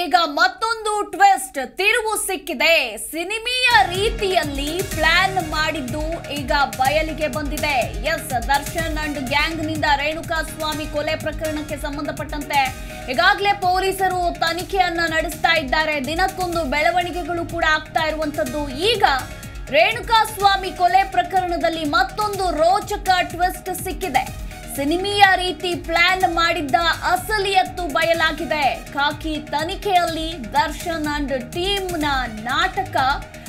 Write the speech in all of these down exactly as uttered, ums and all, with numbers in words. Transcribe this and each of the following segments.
ಈಗ ಮತ್ತೊಂದು ಟ್ವಿಸ್ಟ್ ತಿರುವು ಸಿಕ್ಕಿದೆ. ಸಿನಿಮೆಯ ರೀತಿಯಲ್ಲಿ ಪ್ಲಾನ್ ಮಾಡಿದ್ದು ಈಗ ಬಯಲಿಗೆ ಬಂದಿದೆ. ಎಸ್, ದರ್ಶನ್ ಅಂಡ್ ಗ್ಯಾಂಗ್ ನಿಂದ ರೇಣುಕಾ ಸ್ವಾಮಿ ಕೊಲೆ ಪ್ರಕರಣಕ್ಕೆ ಸಂಬಂಧಪಟ್ಟಂತೆ ಈಗಾಗಲೇ ಪೊಲೀಸರು ತನಿಖೆಯನ್ನ ನಡೆಸ್ತಾ ಇದ್ದಾರೆ. ದಿನಕ್ಕೊಂದು ಬೆಳವಣಿಗೆಗಳು ಕೂಡ ಆಗ್ತಾ ಇರುವಂತದ್ದು. ಈಗ ರೇಣುಕಾ ಸ್ವಾಮಿ ಕೊಲೆ ಪ್ರಕರಣದಲ್ಲಿ ಮತ್ತೊಂದು ರೋಚಕ ಟ್ವಿಸ್ಟ್ ಸಿಕ್ಕಿದೆ. ಸಿನಿಮೆಯ ರೀತಿ ಪ್ಲಾನ್ ಮಾಡಿದ್ದ ಅಸಲಿಯತ್ತು ಬಯಲಾಗಿದೆ. ಖಾಕಿ ತನಿಖೆಯಲ್ಲಿ ದರ್ಶನ್ ಅಂಡ್ ಟೀಮ್ನ ನಾಟಕ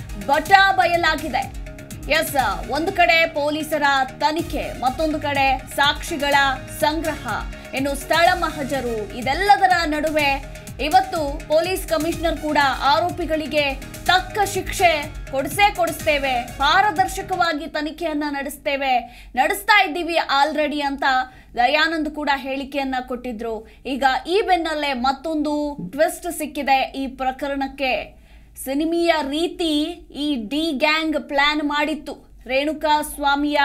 ಬಟಾ ಬಯಲಾಗಿದೆ. ಎಸ್, ಒಂದು ಕಡೆ ಪೊಲೀಸರ ತನಿಖೆ, ಮತ್ತೊಂದು ಕಡೆ ಸಾಕ್ಷಿಗಳ ಸಂಗ್ರಹ, ಇನ್ನು ಸ್ಥಳ ಮಹಜರು, ಇದೆಲ್ಲದರ ನಡುವೆ ಇವತ್ತು ಪೊಲೀಸ್ ಕಮಿಷನರ್ ಕೂಡ ಆರೋಪಿಗಳಿಗೆ ತಕ್ಕ ಶಿಕ್ಷೆ ಕೊಡಿಸೇ ಕೊಡಿಸ್ತೇವೆ, ಪಾರದರ್ಶಕವಾಗಿ ತನಿಖೆಯನ್ನ ನಡೆಸ್ತೇವೆ, ನಡೆಸ್ತಾ ಇದ್ದೀವಿ ಆಲ್ರೆಡಿ ಅಂತ ದಯಾನಂದ್ ಕೂಡ ಹೇಳಿಕೆಯನ್ನ ಕೊಟ್ಟಿದ್ರು. ಈಗ ಈ ಬೆನ್ನಲ್ಲೇ ಮತ್ತೊಂದು ಟ್ವಿಸ್ಟ್ ಸಿಕ್ಕಿದೆ ಈ ಪ್ರಕರಣಕ್ಕೆ. ಸಿನಿಮೆಯ ರೀತಿ ಈ ಡಿ ಗ್ಯಾಂಗ್ ಪ್ಲಾನ್ ಮಾಡಿತ್ತು. ರೇಣುಕಾ ಸ್ವಾಮಿಯ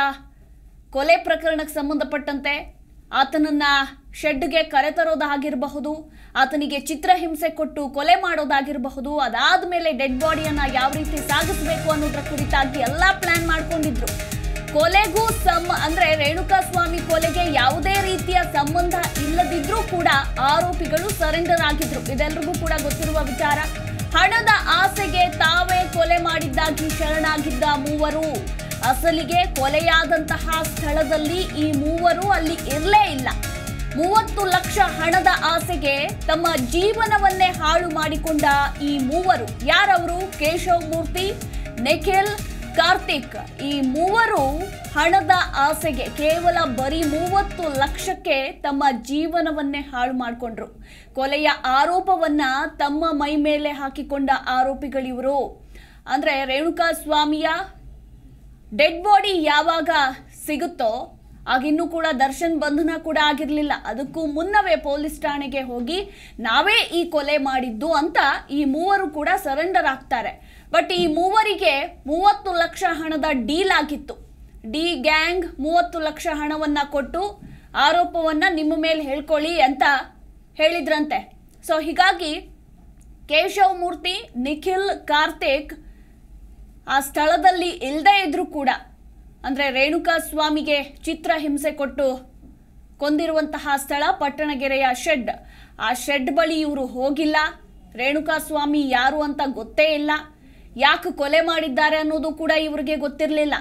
ಕೊಲೆ ಪ್ರಕರಣಕ್ಕೆ ಸಂಬಂಧಪಟ್ಟಂತೆ ಆತನನ್ನ ಶೆಡ್ಗೆ ಕರೆತರೋದಾಗಿರಬಹುದು, ಆತನಿಗೆ ಚಿತ್ರಹಿಂಸೆ ಕೊಟ್ಟು ಕೊಲೆ ಮಾಡೋದಾಗಿರಬಹುದು, ಅದಾದ್ಮೇಲೆ ಡೆಡ್ ಬಾಡಿಯನ್ನ ಯಾವ ರೀತಿ ಸಾಗಿಸಬೇಕು ಅನ್ನೋದ್ರ ಕುರಿತಾಗಿ ಎಲ್ಲಾ ಪ್ಲಾನ್ ಮಾಡ್ಕೊಂಡಿದ್ರು. ಕೊಲೆಗೂ ಸಂ ಅಂದ್ರೆ ರೇಣುಕಾ ಸ್ವಾಮಿ ಕೊಲೆಗೆ ಯಾವುದೇ ರೀತಿಯ ಸಂಬಂಧ ಇಲ್ಲದಿದ್ರೂ ಕೂಡ ಆರೋಪಿಗಳು ಸರೆಂಡರ್ ಆಗಿದ್ರು. ಇದೆಲ್ಲರಿಗೂ ಕೂಡ ಗೊತ್ತಿರುವ ವಿಚಾರ. ಹಣದ ಆಸೆಗೆ ತಾವೇ ಕೊಲೆ ಮಾಡಿದ್ದಾಗಿ ಶರಣಾಗಿದ್ದ ಮೂವರು. ಅಸಲಿಗೆ ಕೊಲೆಯಾದಂತಹ ಸ್ಥಳದಲ್ಲಿ ಈ ಮೂವರು ಅಲ್ಲಿ ಇರಲೇ ಇಲ್ಲ. ಮೂವತ್ತು ಲಕ್ಷ ಹಣದ ಆಸೆಗೆ ತಮ್ಮ ಜೀವನವನ್ನೇ ಹಾಳು ಮಾಡಿಕೊಂಡ ಈ ಮೂವರು ಯಾರವರು? ಕೇಶವ್ ಮೂರ್ತಿ, ನಿಖಿಲ್, ಕಾರ್ತಿಕ್. ಈ ಮೂವರು ಹಣದ ಆಸೆಗೆ ಕೇವಲ ಬರೀ ಮೂವತ್ತು ಲಕ್ಷಕ್ಕೆ ತಮ್ಮ ಜೀವನವನ್ನೇ ಹಾಳು ಮಾಡಿಕೊಂಡ್ರು. ಕೊಲೆಯ ಆರೋಪವನ್ನ ತಮ್ಮ ಮೈ ಮೇಲೆ ಹಾಕಿಕೊಂಡ ಆರೋಪಿಗಳಿವರು. ಅಂದ್ರೆ ರೇಣುಕಾ ಸ್ವಾಮಿಯ ಡೆಡ್ ಬಾಡಿ ಯಾವಾಗ ಸಿಗುತ್ತೋ ಆಗಿನ್ನೂ ಕೂಡ ದರ್ಶನ್ ಬಂಧನ ಕೂಡ ಆಗಿರಲಿಲ್ಲ. ಅದಕ್ಕೂ ಮುನ್ನವೇ ಪೊಲೀಸ್ ಠಾಣೆಗೆ ಹೋಗಿ ನಾವೇ ಈ ಕೊಲೆ ಮಾಡಿದ್ದು ಅಂತ ಈ ಮೂವರು ಕೂಡ ಸರೆಂಡರ್ ಆಗ್ತಾರೆ. ಬಟ್ ಈ ಮೂವರಿಗೆ ಮೂವತ್ತು ಲಕ್ಷ ಹಣದ ಡೀಲ್ ಆಗಿತ್ತು. ಡಿ ಗ್ಯಾಂಗ್ ಮೂವತ್ತು ಲಕ್ಷ ಹಣವನ್ನ ಕೊಟ್ಟು ಆರೋಪವನ್ನ ನಿಮ್ಮ ಮೇಲೆ ಹೇಳ್ಕೊಳ್ಳಿ ಅಂತ ಹೇಳಿದ್ರಂತೆ. ಸೊ ಹೀಗಾಗಿ ಕೇಶವ್ ಮೂರ್ತಿ, ನಿಖಿಲ್, ಕಾರ್ತಿಕ್ ಆ ಸ್ಥಳದಲ್ಲಿ ಇಲ್ಲದೆ ಇದ್ರೂ ಕೂಡ, ಅಂದ್ರೆ ರೇಣುಕಾ ಸ್ವಾಮಿಗೆ ಚಿತ್ರ ಹಿಂಸೆ ಕೊಟ್ಟು ಕೊಂದಿರುವಂತಹ ಸ್ಥಳ ಪಟ್ಟಣಗೆರೆಯ ಶೆಡ್. ಆ ಶೆಡ್ ಬಳಿ ಇವರು ಹೋಗಿಲ್ಲ. ರೇಣುಕಾ ಸ್ವಾಮಿ ಯಾರು ಅಂತ ಗೊತ್ತೇ ಇಲ್ಲ. ಯಾಕೆ ಕೊಲೆ ಮಾಡಿದ್ದಾರೆ ಅನ್ನೋದು ಕೂಡ ಇವರಿಗೆ ಗೊತ್ತಿರಲಿಲ್ಲ.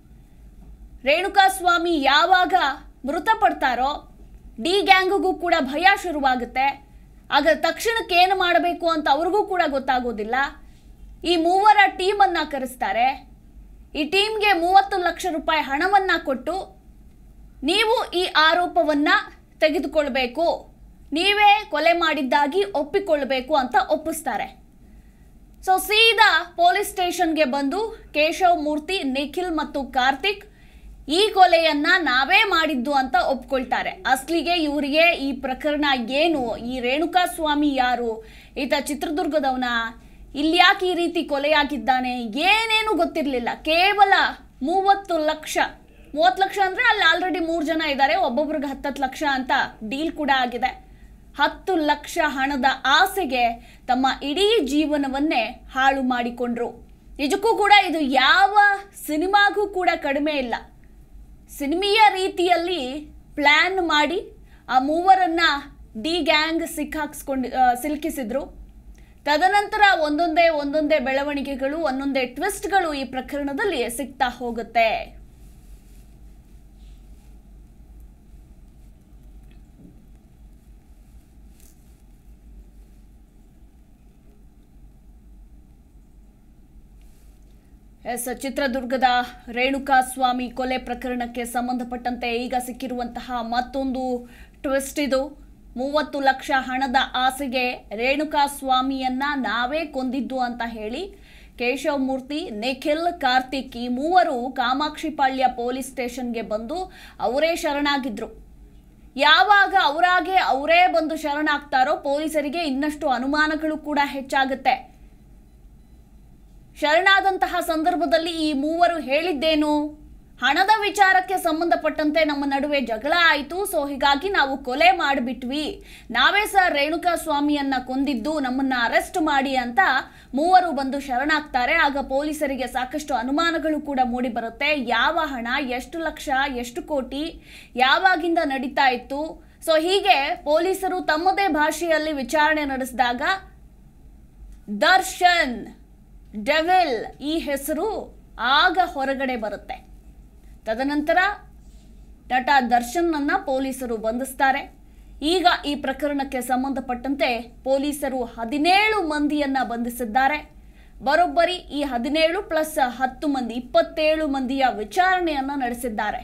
ರೇಣುಕಾ ಸ್ವಾಮಿ ಯಾವಾಗ ಮೃತಪಡ್ತಾರೋ ಡಿ ಗ್ಯಾಂಗ್ಗೂ ಕೂಡ ಭಯ ಶುರುವಾಗುತ್ತೆ. ಆಗ ತಕ್ಷಣಕ್ಕೆ ಏನು ಮಾಡಬೇಕು ಅಂತ ಅವ್ರಿಗೂ ಕೂಡ ಗೊತ್ತಾಗೋದಿಲ್ಲ. ಈ ಮೂವರ ಟೀಮ್ ಅನ್ನ ಕರೆಸ್ತಾರೆ. ಈ ಟೀಮ್ಗೆ ಮೂವತ್ತು ಲಕ್ಷ ರೂಪಾಯಿ ಹಣವನ್ನ ಕೊಟ್ಟು ನೀವು ಈ ಆರೋಪವನ್ನ ತೆಗೆದುಕೊಳ್ಬೇಕು, ನೀವೇ ಕೊಲೆ ಮಾಡಿದ್ದಾಗಿ ಒಪ್ಪಿಕೊಳ್ಬೇಕು ಅಂತ ಒಪ್ಪಿಸ್ತಾರೆ. ಸೊ ಸೀದಾ ಪೊಲೀಸ್ ಸ್ಟೇಷನ್ಗೆ ಬಂದು ಕೇಶವ್ ಮೂರ್ತಿ, ನಿಖಿಲ್ ಮತ್ತು ಕಾರ್ತಿಕ್ ಈ ಕೊಲೆಯನ್ನ ನಾವೇ ಮಾಡಿದ್ದು ಅಂತ ಒಪ್ಕೊಳ್ತಾರೆ. ಅಸ್ಲಿಗೆ ಇವರಿಗೆ ಈ ಪ್ರಕರಣ ಏನು, ಈ ರೇಣುಕಾ ಸ್ವಾಮಿ ಯಾರು, ಈತ ಚಿತ್ರದುರ್ಗದವನ, ಇಲ್ಲಿ ಯಾಕೆ ಈ ರೀತಿ ಕೊಲೆಯಾಗಿದ್ದಾನೆ, ಏನೇನು ಗೊತ್ತಿರಲಿಲ್ಲ. ಕೇವಲ ಮೂವತ್ತು ಲಕ್ಷ ಮೂವತ್ತು ಲಕ್ಷ ಅಂದ್ರೆ ಅಲ್ಲಿ ಆಲ್ರೆಡಿ ಮೂರು ಜನ ಇದ್ದಾರೆ, ಒಬ್ಬೊಬ್ರಿಗೆ ಹತ್ತತ್ತು ಲಕ್ಷ ಅಂತ ಡೀಲ್ ಕೂಡ ಆಗಿದೆ. ಹತ್ತು ಲಕ್ಷ ಹಣದ ಆಸೆಗೆ ತಮ್ಮ ಇಡೀ ಜೀವನವನ್ನೇ ಹಾಳು ಮಾಡಿಕೊಂಡ್ರು. ನಿಜಕ್ಕೂ ಕೂಡ ಇದು ಯಾವ ಸಿನಿಮಾಗೂ ಕೂಡ ಕಡಿಮೆ ಇಲ್ಲ. ಸಿನಿಮೆಯ ರೀತಿಯಲ್ಲಿ ಪ್ಲಾನ್ ಮಾಡಿ ಆ ಮೂವರನ್ನ ಡಿ ಗ್ಯಾಂಗ್ ಸಿಕ್ಕಾಕ್ಸ್ಕೊಂಡು ಸಿಲುಕಿಸಿದ್ರು. ತದನಂತರ ಒಂದೊಂದೇ ಒಂದೊಂದೇ ಬೆಳವಣಿಗೆಗಳು, ಒಂದೊಂದೇ ಟ್ವಿಸ್ಟ್ಗಳು ಈ ಪ್ರಕರಣದಲ್ಲಿ ಸಿಗ್ತಾ ಹೋಗುತ್ತೆ. ಎಸ್, ಚಿತ್ರದುರ್ಗದ ರೇಣುಕಾ ಸ್ವಾಮಿ ಕೊಲೆ ಪ್ರಕರಣಕ್ಕೆ ಸಂಬಂಧಪಟ್ಟಂತೆ ಈಗ ಸಿಕ್ಕಿರುವಂತಹ ಮತ್ತೊಂದು ಟ್ವಿಸ್ಟ್ ಇದು. ಮೂವತ್ತು ಲಕ್ಷ ಹಣದ ಆಸೆಗೆ ರೇಣುಕಾ ಸ್ವಾಮಿಯನ್ನ ನಾವೇ ಕೊಂದಿದ್ದು ಅಂತ ಹೇಳಿ ಕೇಶವ್ ಮೂರ್ತಿ, ನಿಖಿಲ್, ಕಾರ್ತಿಕ್ ಈ ಮೂವರು ಕಾಮಾಕ್ಷಿಪಾಳ್ಯ ಪೊಲೀಸ್ ಸ್ಟೇಷನ್ಗೆ ಬಂದು ಅವರೇ ಶರಣಾಗಿದ್ರು. ಯಾವಾಗ ಅವರಾಗೆ ಅವರೇ ಬಂದು ಶರಣಾಗ್ತಾರೋ ಪೊಲೀಸರಿಗೆ ಇನ್ನಷ್ಟು ಅನುಮಾನಗಳು ಕೂಡ ಹೆಚ್ಚಾಗುತ್ತೆ. ಶರಣಾದಂತಹ ಸಂದರ್ಭದಲ್ಲಿ ಈ ಮೂವರು ಹೇಳಿದ್ದೇನು, ಹಣದ ವಿಚಾರಕ್ಕೆ ಸಂಬಂಧಪಟ್ಟಂತೆ ನಮ್ಮ ನಡುವೆ ಜಗಳ ಆಯಿತು. ಸೊ ಹೀಗಾಗಿ ನಾವು ಕೊಲೆ ಮಾಡಿಬಿಟ್ವಿ, ನಾವೇ ಸರ್ ರೇಣುಕಾ ಸ್ವಾಮಿಯನ್ನ ಕೊಂದಿದ್ದು, ನಮ್ಮನ್ನ ಅರೆಸ್ಟ್ ಮಾಡಿ ಅಂತ ಮೂವರು ಬಂದು ಶರಣಾಗ್ತಾರೆ. ಆಗ ಪೊಲೀಸರಿಗೆ ಸಾಕಷ್ಟು ಅನುಮಾನಗಳು ಕೂಡ ಮೂಡಿ ಬರುತ್ತೆ. ಯಾವ ಹಣ, ಎಷ್ಟು ಲಕ್ಷ, ಎಷ್ಟು ಕೋಟಿ, ಯಾವಾಗಿಂದ ನಡೀತಾ ಇತ್ತು. ಸೊ ಹೀಗೆ ಪೊಲೀಸರು ತಮ್ಮದೇ ಭಾಷೆಯಲ್ಲಿ ವಿಚಾರಣೆ ನಡೆಸಿದಾಗ ದರ್ಶನ್ ಡೆವಿಲ್ ಈ ಹೆಸರು ಆಗ ಹೊರಗಡೆ ಬರುತ್ತೆ. ತದನಂತರ ನಟ ದರ್ಶನ್ನನ್ನ ಪೊಲೀಸರು ಬಂಧಿಸ್ತಾರೆ. ಈಗ ಈ ಪ್ರಕರಣಕ್ಕೆ ಸಂಬಂಧಪಟ್ಟಂತೆ ಪೊಲೀಸರು ಹದಿನೇಳು ಮಂದಿಯನ್ನ ಬಂಧಿಸಿದ್ದಾರೆ. ಬರೋಬ್ಬರಿ ಈ ಹದಿನೇಳು ಪ್ಲಸ್ ಹತ್ತು ಮಂದಿ ಇಪ್ಪತ್ತೇಳು ಮಂದಿಯ ವಿಚಾರಣೆಯನ್ನ ನಡೆಸಿದ್ದಾರೆ.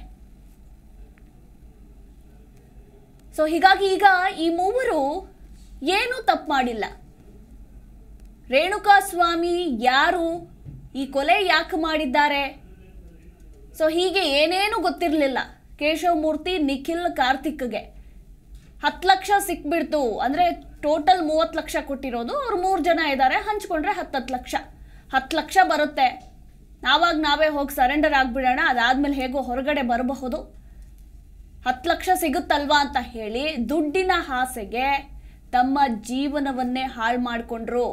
ಸೊ ಹೀಗಾಗಿ ಈಗ ಈ ಮೂವರು ಏನೂ ತಪ್ಪು ಮಾಡಿಲ್ಲ. ರೇಣುಕಾ ಸ್ವಾಮಿ ಯಾರು, ಈ ಕೊಲೆ ಯಾಕೆ ಮಾಡಿದ್ದಾರೆ, ಸೊ ಹೀಗೆ ಏನೇನು ಗೊತ್ತಿರಲಿಲ್ಲ. ಕೇಶವಮೂರ್ತಿ, ನಿಖಿಲ್, ಕಾರ್ತಿಕ್ಗೆ ಹತ್ತು ಲಕ್ಷ ಸಿಕ್ಬಿಡ್ತು ಅಂದರೆ ಟೋಟಲ್ ಮೂವತ್ತು ಲಕ್ಷ ಕೊಟ್ಟಿರೋದು, ಅವ್ರು ಮೂರು ಜನ ಇದ್ದಾರೆ, ಹಂಚ್ಕೊಂಡ್ರೆ ಹತ್ತತ್ತು ಲಕ್ಷ ಹತ್ತು ಲಕ್ಷ ಬರುತ್ತೆ. ನಾವಾಗ ನಾವೇ ಹೋಗಿ ಸರೆಂಡರ್ ಆಗಿಬಿಡೋಣ, ಅದಾದ್ಮೇಲೆ ಹೇಗೋ ಹೊರಗಡೆ ಬರಬಹುದು, ಹತ್ತು ಲಕ್ಷ ಸಿಗುತ್ತಲ್ವಾ ಅಂತ ಹೇಳಿ ದುಡ್ಡಿನ ಆಸೆಗೆ ತಮ್ಮ ಜೀವನವನ್ನೇ ಹಾಳು ಮಾಡಿಕೊಂಡ್ರು.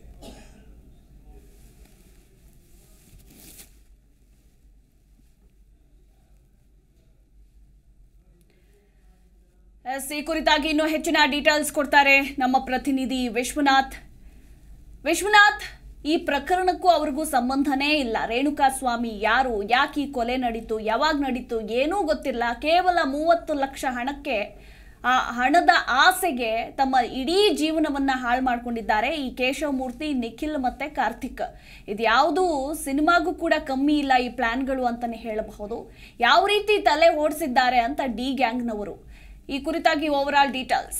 ಈ ಕುರಿತಾಗಿ ಇನ್ನೂ ಹೆಚ್ಚಿನ ಡೀಟೇಲ್ಸ್ ಕೊಡ್ತಾರೆ ನಮ್ಮ ಪ್ರತಿನಿಧಿ ವಿಶ್ವನಾಥ್. ವಿಶ್ವನಾಥ್, ಈ ಪ್ರಕರಣಕ್ಕೂ ಅವ್ರಿಗೂ ಸಂಬಂಧನೇ ಇಲ್ಲ. ರೇಣುಕಾ ಸ್ವಾಮಿ ಯಾರು, ಯಾಕೆ ಈ ಕೊಲೆ ನಡೀತು, ಯಾವಾಗ ನಡೀತು ಏನೂ ಗೊತ್ತಿಲ್ಲ. ಕೇವಲ ಮೂವತ್ತು ಲಕ್ಷ ಹಣಕ್ಕೆ, ಆ ಹಣದ ಆಸೆಗೆ ತಮ್ಮ ಇಡೀ ಜೀವನವನ್ನ ಹಾಳು ಮಾಡ್ಕೊಂಡಿದ್ದಾರೆ ಈ ಕೇಶವಮೂರ್ತಿ, ನಿಖಿಲ್ ಮತ್ತೆ ಕಾರ್ತಿಕ್. ಇದ್ಯಾವುದು ಸಿನಿಮಾಗೂ ಕೂಡ ಕಮ್ಮಿ ಇಲ್ಲ ಈ ಪ್ಲಾನ್ಗಳು ಅಂತಾನೆ ಹೇಳಬಹುದು. ಯಾವ ರೀತಿ ತಲೆ ಓಡಿಸಿದ್ದಾರೆ ಅಂತ ಡಿ ಗ್ಯಾಂಗ್ನವರು. ಈ ಕುರಿತಾಗಿ ಓವರ್ ಆಲ್ ಡೀಟೇಲ್ಸ್.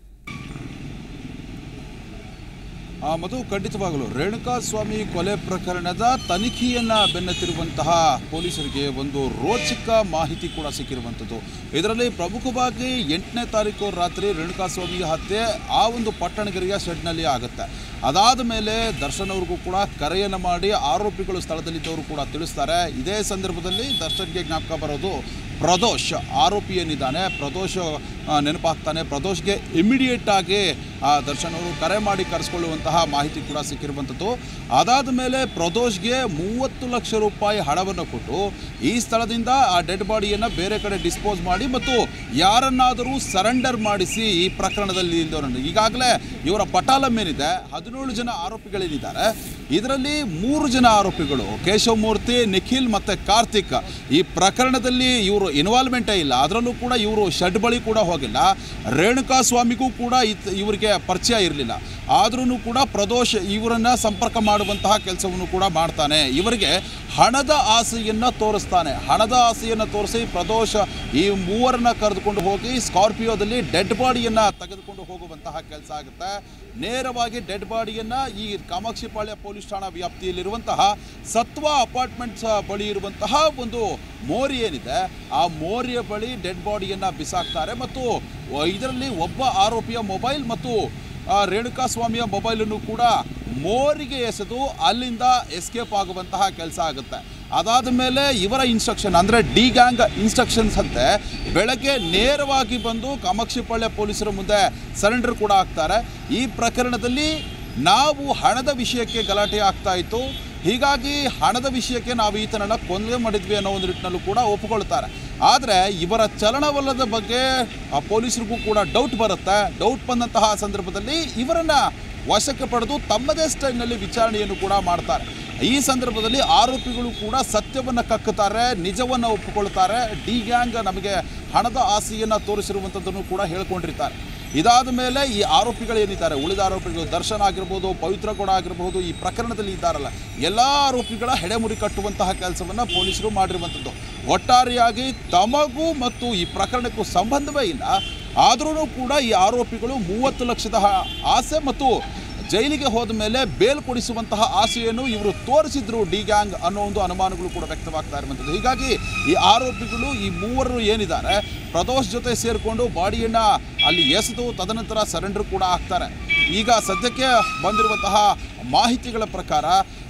ಮಧು, ಖಂಡಿತವಾಗಲು ರೇಣುಕಾ ಸ್ವಾಮಿ ಕೊಲೆ ಪ್ರಕರಣದ ತನಿಖೆಯನ್ನು ಬೆನ್ನತ್ತಿರುವಂತಹ ಪೊಲೀಸರಿಗೆ ಒಂದು ರೋಚಕ ಮಾಹಿತಿ ಕೂಡ ಸಿಕ್ಕಿರುವಂಥದ್ದು. ಇದರಲ್ಲಿ ಪ್ರಮುಖವಾಗಿ ಎಂಟನೇ ತಾರೀಕು ರಾತ್ರಿ ರೇಣುಕಾ ಸ್ವಾಮಿ ಹತ್ಯೆ ಆ ಒಂದು ಪಟ್ಟಣಗಿರಿಯ ಶೆಡ್ನಲ್ಲಿ ಆಗುತ್ತೆ. ಅದಾದ ಮೇಲೆ ದರ್ಶನ್ ಅವ್ರಿಗೂ ಕೂಡ ಕರೆಯನ್ನು ಮಾಡಿ ಆರೋಪಿಗಳು ಸ್ಥಳದಲ್ಲಿದ್ದವರು ಕೂಡ ತಿಳಿಸ್ತಾರೆ. ಇದೇ ಸಂದರ್ಭದಲ್ಲಿ ದರ್ಶನ್ಗೆ ಜ್ಞಾಪಕ ಬರೋದು ಪ್ರದೋಷ್, ಆರೋಪಿ ಏನಿದ್ದಾನೆ ಪ್ರದೋಷ್ ನೆನಪಾಗ್ತಾನೆ. ಪ್ರದೋಷ್ಗೆ ಇಮಿಡಿಯೇಟ್ ಆಗಿ ದರ್ಶನ್ ಅವರು ಕರೆ ಮಾಡಿ ಕರೆಸ್ಕೊಳ್ಳುವಂತಹ ಮಾಹಿತಿ ಕೂಡ ಸಿಕ್ಕಿರುವಂಥದ್ದು. ಅದಾದ ಮೇಲೆ ಪ್ರದೋಷ್ಗೆ ಮೂವತ್ತು ಲಕ್ಷ ರೂಪಾಯಿ ಹಣವನ್ನು ಕೊಟ್ಟು ಈ ಸ್ಥಳದಿಂದ ಆ ಡೆಡ್ ಬಾಡಿಯನ್ನು ಬೇರೆ ಕಡೆ ಡಿಸ್ಪೋಸ್ ಮಾಡಿ ಮತ್ತು ಯಾರನ್ನಾದರೂ ಸರೆಂಡರ್ ಮಾಡಿಸಿ ಈ ಪ್ರಕರಣದಲ್ಲಿ ಇದ್ದವರನ್ನು. ಈಗಾಗಲೇ ಇವರ ಪಟಾಲಂ ಏನಿದೆ ಹದಿನೇಳು ಜನ ಆರೋಪಿಗಳೇನಿದ್ದಾರೆ, ಇದರಲ್ಲಿ ಮೂರು ಜನ ಆರೋಪಿಗಳು ಕೇಶವಮೂರ್ತಿ, ನಿಖಿಲ್ ಮತ್ತು ಕಾರ್ತಿಕ್ ಈ ಪ್ರಕರಣದಲ್ಲಿ ಇವರು ಇನ್ವಾಲ್ವ್ಮೆಂಟೇ ಇಲ್ಲ. ಅದರಲ್ಲೂ ಕೂಡ ಇವರು ಶೆಡ್ ಬಳಿ ಕೂಡ ಹೋಗಿಲ್ಲ. ರೇಣುಕಾ ಸ್ವಾಮಿಗೂ ಕೂಡ ಇವರಿಗೆ ಪರಿಚಯ ಇರಲಿಲ್ಲ. ಆದ್ರೂ ಕೂಡ ಪ್ರದೋಷ್ ಇವರನ್ನ ಸಂಪರ್ಕ ಮಾಡುವಂತಹ ಕೆಲಸವನ್ನು ಕೂಡ ಮಾಡ್ತಾನೆ. ಇವರಿಗೆ ಹಣದ ಆಸೆಯನ್ನು ತೋರಿಸ್ತಾನೆ. ಹಣದ ಆಸೆಯನ್ನು ತೋರಿಸಿ ಪ್ರದೋಷ್ ಈ ಮೂವರನ್ನ ಕರೆದುಕೊಂಡು ಹೋಗಿ ಸ್ಕಾರ್ಪಿಯೋದಲ್ಲಿ ಡೆಡ್ ಬಾಡಿಯನ್ನು ತೆಗೆದುಕೊಂಡು ಹೋಗುವಂತಹ ಕೆಲಸ ಆಗುತ್ತೆ. ನೇರವಾಗಿ ಡೆಡ್ ಬಾಡಿಯನ್ನು ಈ ಕಾಮಾಕ್ಷಿಪಾಳ್ಯ ಪೊಲೀಸ್ ಠಾಣಾ ವ್ಯಾಪ್ತಿಯಲ್ಲಿರುವಂತಹ ಸತ್ವ ಅಪಾರ್ಟ್ಮೆಂಟ್ಸ್ ಬಳಿ ಇರುವಂತಹ ಒಂದು ಮೋರಿ ಏನಿದೆ ಆ ಮೋರಿಯ ಬಳಿ ಡೆಡ್ ಬಾಡಿಯನ್ನು ಬಿಸಾಕ್ತಾರೆ ಮತ್ತು ಇದರಲ್ಲಿ ಒಬ್ಬ ಆರೋಪಿಯ ಮೊಬೈಲ್ ಮತ್ತು ರೇಣುಕಾ ಸ್ವಾಮಿಯ ಮೊಬೈಲನ್ನು ಕೂಡ ಮೋರಿಗೆ ಎಸೆದು ಅಲ್ಲಿಂದ ಎಸ್ಕೇಪ್ ಆಗುವಂತಹ ಕೆಲಸ ಆಗುತ್ತೆ. ಅದಾದ ಮೇಲೆ ಇವರ ಇನ್ಸ್ಟ್ರಕ್ಷನ್ ಅಂದರೆ ಡಿ ಗ್ಯಾಂಗ್ ಇನ್ಸ್ಟ್ರಕ್ಷನ್ಸ್ ಅಂತೆ ಬೆಳಗ್ಗೆ ನೇರವಾಗಿ ಬಂದು ಕಾಮಾಕ್ಷಿಪಾಳ್ಯ ಪೊಲೀಸರ ಮುಂದೆ ಸರೆಂಡರ್ ಕೂಡ ಆಗ್ತಾರೆ. ಈ ಪ್ರಕರಣದಲ್ಲಿ ನಾವು ಹಣದ ವಿಷಯಕ್ಕೆ ಗಲಾಟೆ ಆಗ್ತಾ ಇತ್ತು, ಹೀಗಾಗಿ ಹಣದ ವಿಷಯಕ್ಕೆ ನಾವು ಈತನನ್ನು ಕೊಲೆ ಮಾಡಿದ್ವಿ ಅನ್ನೋ ಒಂದು ನಿಟ್ಟಿನಲ್ಲೂ ಕೂಡ ಒಪ್ಪಿಕೊಳ್ತಾರೆ. ಆದರೆ ಇವರ ಚಲನವಲನದ ಬಗ್ಗೆ ಆ ಪೊಲೀಸರಿಗೂ ಕೂಡ ಡೌಟ್ ಬರುತ್ತೆ. ಡೌಟ್ ಬಂದಂತಹ ಸಂದರ್ಭದಲ್ಲಿ ಇವರನ್ನು ವಶಕ್ಕೆ ಪಡೆದು ತಮ್ಮದೇ ಸ್ಟೈಲ್ನಲ್ಲಿ ವಿಚಾರಣೆಯನ್ನು ಕೂಡ ಮಾಡ್ತಾರೆ. ಈ ಸಂದರ್ಭದಲ್ಲಿ ಆರೋಪಿಗಳು ಕೂಡ ಸತ್ಯವನ್ನು ಕಕ್ಕುತ್ತಾರೆ, ನಿಜವನ್ನು ಒಪ್ಪಿಕೊಳ್ತಾರೆ. ಡಿ ಗ್ಯಾಂಗ್ ನಮಗೆ ಹಣದ ಆಸೆಯನ್ನು ತೋರಿಸಿರುವಂಥದ್ದನ್ನು ಕೂಡ ಹೇಳ್ಕೊಂಡಿರ್ತಾರೆ. ಇದಾದ ಮೇಲೆ ಈ ಆರೋಪಿಗಳೇನಿದ್ದಾರೆ, ಉಳಿದ ಆರೋಪಿಗಳು ದರ್ಶನ್ ಆಗಿರ್ಬೋದು, ಪವಿತ್ರ ಗೌಡ ಆಗಿರ್ಬೋದು, ಈ ಪ್ರಕರಣದಲ್ಲಿ ಇದ್ದಾರಲ್ಲ ಎಲ್ಲ ಆರೋಪಿಗಳ ಹೆಡೆಮುರಿ ಕಟ್ಟುವಂತಹ ಕೆಲಸವನ್ನು ಪೊಲೀಸರು ಮಾಡಿರುವಂಥದ್ದು. ಒಟ್ಟಾರೆಯಾಗಿ ತಮಗೂ ಮತ್ತು ಈ ಪ್ರಕರಣಕ್ಕೂ ಸಂಬಂಧವೇ ಇಲ್ಲ, ಆದ್ರೂ ಕೂಡ ಈ ಆರೋಪಿಗಳು ಮೂವತ್ತು ಲಕ್ಷದ ಆಸೆ ಮತ್ತು ಜೈಲಿಗೆ ಹೋದ ಮೇಲೆ ಬೇಲ್ ಕೊಡಿಸುವಂತಹ ಆಸೆಯನ್ನು ಇವರು ತೋರಿಸಿದ್ರು ಡಿ ಗ್ಯಾಂಗ್ ಅನ್ನೋ ಒಂದು ಅನುಮಾನಗಳು ಕೂಡ ವ್ಯಕ್ತವಾಗ್ತಾ ಇರುವಂಥದ್ದು. ಹೀಗಾಗಿ ಈ ಆರೋಪಿಗಳು ಈ ಮೂವರು ಏನಿದ್ದಾರೆ ಪ್ರದೋಷ್ ಜೊತೆ ಸೇರಿಕೊಂಡು ಬಾಡಿಯನ್ನು ಅಲ್ಲಿ ಎಸೆದು ತದನಂತರ ಸರೆಂಡರ್ ಕೂಡ ಆಗ್ತಾರೆ. ಈಗ ಸದ್ಯಕ್ಕೆ ಬಂದಿರುವಂತಹ ಮಾಹಿತಿಗಳ ಪ್ರಕಾರ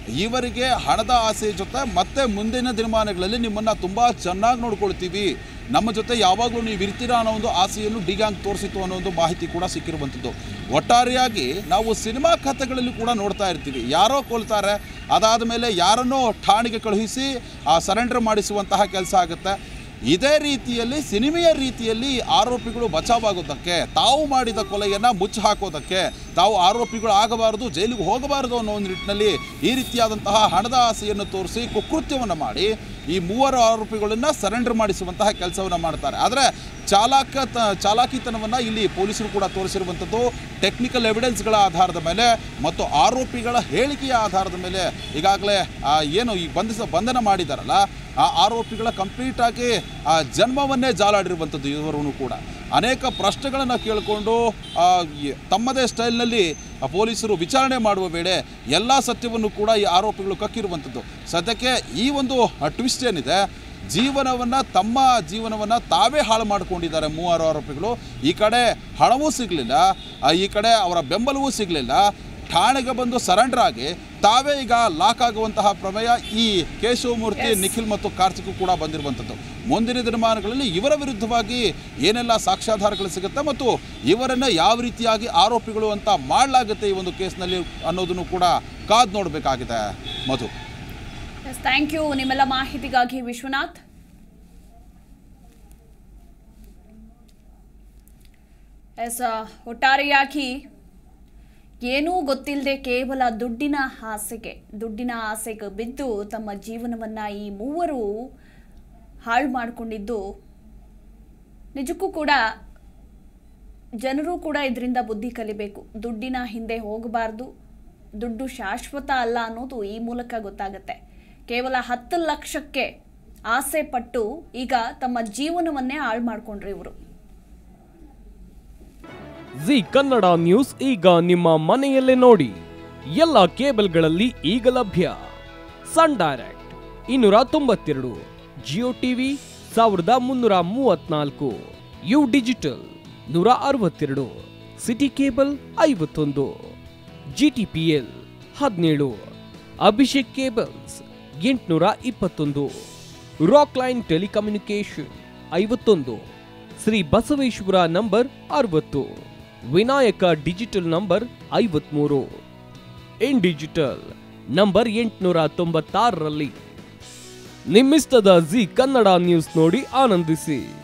ಇವರಿಗೆ ಹಣದ ಆಸೆ ಜೊತೆ ಮತ್ತೆ ಮುಂದಿನ ದಿನಮಾನಗಳಲ್ಲಿ ನಿಮ್ಮನ್ನು ತುಂಬ ಚೆನ್ನಾಗಿ ನೋಡ್ಕೊಳ್ತೀವಿ, ನಮ್ಮ ಜೊತೆ ಯಾವಾಗಲೂ ನೀವು ಇರ್ತೀರಾ ಅನ್ನೋ ಒಂದು ಆಸೆಯನ್ನು ಡಿ ಗ್ಯಾಂಗ್ ತೋರಿಸಿತು ಅನ್ನೋ ಒಂದು ಮಾಹಿತಿ ಕೂಡ ಸಿಕ್ಕಿರುವಂಥದ್ದು. ಒಟ್ಟಾರೆಯಾಗಿ ನಾವು ಸಿನಿಮಾ ಕಥೆಗಳಲ್ಲಿ ಕೂಡ ನೋಡ್ತಾ ಇರ್ತೀವಿ, ಯಾರೋ ಕೊಲ್ತಾರೆ, ಅದಾದ ಮೇಲೆ ಯಾರನ್ನೋ ಠಾಣೆಗೆ ಕಳುಹಿಸಿ ಆ ಸರೆಂಡರ್ ಮಾಡಿಸುವಂತಹ ಕೆಲಸ ಆಗುತ್ತೆ. ಇದೇ ರೀತಿಯಲ್ಲಿ ಸಿನಿಮೆಯ ರೀತಿಯಲ್ಲಿ ಆರೋಪಿಗಳು ಬಚಾವಾಗೋದಕ್ಕೆ, ತಾವು ಮಾಡಿದ ಕೊಲೆಯನ್ನು ಮುಚ್ಚಿ ಹಾಕೋದಕ್ಕೆ, ತಾವು ಆರೋಪಿಗಳು ಆಗಬಾರದು, ಜೈಲಿಗೆ ಹೋಗಬಾರದು ಅನ್ನೋ ಒಂದು ನಿಟ್ಟಿನಲ್ಲಿ ಈ ರೀತಿಯಾದಂತಹ ಹಣದ ಆಸೆಯನ್ನು ತೋರಿಸಿ ಕುಕೃತ್ಯವನ್ನು ಮಾಡಿ ಈ ಮೂವರು ಆರೋಪಿಗಳನ್ನು ಸರೆಂಡರ್ ಮಾಡಿಸುವಂತಹ ಕೆಲಸವನ್ನು ಮಾಡ್ತಾರೆ. ಆದರೆ ಚಾಲಾಕ ಚಾಲಾಕಿತನವನ್ನು ಇಲ್ಲಿ ಪೊಲೀಸರು ಕೂಡ ತೋರಿಸಿರುವಂಥದ್ದು ಟೆಕ್ನಿಕಲ್ ಎವಿಡೆನ್ಸ್ಗಳ ಆಧಾರದ ಮೇಲೆ ಮತ್ತು ಆರೋಪಿಗಳ ಹೇಳಿಕೆಯ ಆಧಾರದ ಮೇಲೆ ಈಗಾಗಲೇ ಏನು ಈ ಬಂಧಿಸ ಬಂಧನ ಮಾಡಿದಾರಲ್ಲ ಆ ಆರೋಪಿಗಳ ಕಂಪ್ಲೀಟಾಗಿ ಆ ಜನ್ಮವನ್ನೇ ಜಾಲಾಡಿರುವಂಥದ್ದು. ಇವರೂ ಕೂಡ ಅನೇಕ ಪ್ರಶ್ನೆಗಳನ್ನು ಕೇಳಿಕೊಂಡು ತಮ್ಮದೇ ಸ್ಟೈಲ್ನಲ್ಲಿ ಪೊಲೀಸರು ವಿಚಾರಣೆ ಮಾಡುವ ವೇಳೆ ಎಲ್ಲ ಸತ್ಯವನ್ನು ಕೂಡ ಈ ಆರೋಪಿಗಳು ಕಕ್ಕಿರುವಂಥದ್ದು. ಸದ್ಯಕ್ಕೆ ಈ ಒಂದು ಟ್ವಿಸ್ಟ್ ಏನಿದೆ, ಜೀವನವನ್ನು ತಮ್ಮ ಜೀವನವನ್ನು ತಾವೇ ಹಾಳು ಮಾಡಿಕೊಂಡಿದ್ದಾರೆ ಮೂವರು ಆರೋಪಿಗಳು. ಈ ಕಡೆ ಹಣವೂ ಸಿಗಲಿಲ್ಲ, ಈ ಕಡೆ ಅವರ ಬೆಂಬಲವೂ ಸಿಗಲಿಲ್ಲ, ಠಾಣೆಗೆ ಬಂದು ಸರೆಂಡರ್ ಆಗಿ ತಾವೇ ಈಗ ಲಾಕ್ ಆಗುವಂತಹ ಪ್ರಮೇಯ ಈ ಕೇಶವಮೂರ್ತಿ, ನಿಖಿಲ್ ಮತ್ತು ಕಾರ್ತಿಕ್ ಕೂಡ ಬಂದಿರುವಂಥದ್ದು. ಮುಂದಿನ ದಿನಮಾನಗಳಲ್ಲಿ ಇವರ ವಿರುದ್ಧವಾಗಿ ಏನೆಲ್ಲ ಸಾಕ್ಷ್ಯಾಧಾರಗಳು ಸಿಗುತ್ತೆ ಮತ್ತು ಇವರನ್ನು ಯಾವ ರೀತಿಯಾಗಿ ಆರೋಪಿಗಳು ಅಂತ ಮಾಡಲಾಗುತ್ತೆ ಈ ಒಂದು ಕೇಸ್ನಲ್ಲಿ ಅನ್ನೋದನ್ನು ಕೂಡ ಕಾದು ನೋಡಬೇಕಾಗಿದೆ. ಮಧು, ಥ್ಯಾಂಕ್ ಯು ನಿಮ್ಮೆಲ್ಲ ಮಾಹಿತಿಗಾಗಿ ವಿಶ್ವನಾಥ್. ಎಸ್, ಒಟ್ಟಾರೆಯಾಗಿ ಏನೂ ಗೊತ್ತಿಲ್ಲದೆ ಕೇವಲ ದುಡ್ಡಿನ ಆಸೆಗೆ ದುಡ್ಡಿನ ಆಸೆಗೆ ಬಿದ್ದು ತಮ್ಮ ಜೀವನವನ್ನು ಈ ಮೂವರು ಹಾಳು ಮಾಡಿಕೊಂಡಿದ್ದು ನಿಜಕ್ಕೂ ಕೂಡ ಜನರು ಕೂಡ ಇದರಿಂದ ಬುದ್ಧಿ ಕಲಿಬೇಕು. ದುಡ್ಡಿನ ಹಿಂದೆ ಹೋಗಬಾರ್ದು, ದುಡ್ಡು ಶಾಶ್ವತ ಅಲ್ಲ ಅನ್ನೋದು ಈ ಮೂಲಕ ಗೊತ್ತಾಗುತ್ತೆ. ಕೇವಲ ಹತ್ತು ಲಕ್ಷಕ್ಕೆ ಆಸೆ ಪಟ್ಟು ಈಗ ತಮ್ಮ ಜೀವನವನ್ನೇ ಹಾಳು ಮಾಡಿಕೊಂಡ್ರು ಇವರು. ಜಿ ಕನ್ನಡ ನ್ಯೂಸ್ ಈಗ ನಿಮ್ಮ ಮನೆಯಲ್ಲೇ ನೋಡಿ. ಎಲ್ಲ ಕೇಬಲ್ಗಳಲ್ಲಿ ಈಗ ಲಭ್ಯ. ಸನ್ ಡೈರೆಕ್ಟ್ ಇನ್ನೂರ ತೊಂಬತ್ತೆರಡು, ಜಿಯೋ ಟಿವಿ ಸಾವಿರದ ಮುನ್ನೂರ ಮೂವತ್ನಾಲ್ಕು, ಯು ಡಿಜಿಟಲ್ ನೂರ ಅರವತ್ತೆರಡು, ಸಿಟಿ ಕೇಬಲ್ ಐವತ್ತೊಂದು, ಜಿಟಿಪಿಎಲ್ ಹದಿನೇಳು, ಅಭಿಷೇಕ್ ಕೇಬಲ್ಸ್ ಎಂಟುನೂರ ಇಪ್ಪತ್ತೊಂದು, ರಾಕ್ ಲೈನ್ ಟೆಲಿಕಮ್ಯುನಿಕೇಶನ್ ಐವತ್ತೊಂದು, ಶ್ರೀ ಬಸವೇಶ್ವರ ನಂಬರ್ ಅರವತ್ತು, ವಿನಾಯಕ ಡಿಜಿಟಲ್ ನಂಬರ್ ಐವತ್ಮೂರು, ಇನ್ ಡಿಜಿಟಲ್ ನಂಬರ್ ಎಂಟುನೂರ ತೊಂಬತ್ತಾರರಲ್ಲಿ. ನಿಮ್ಮಿಸ್ತದ ಜಿ ಕನ್ನಡ ನ್ಯೂಸ್ ನೋಡಿ ಆನಂದಿಸಿ.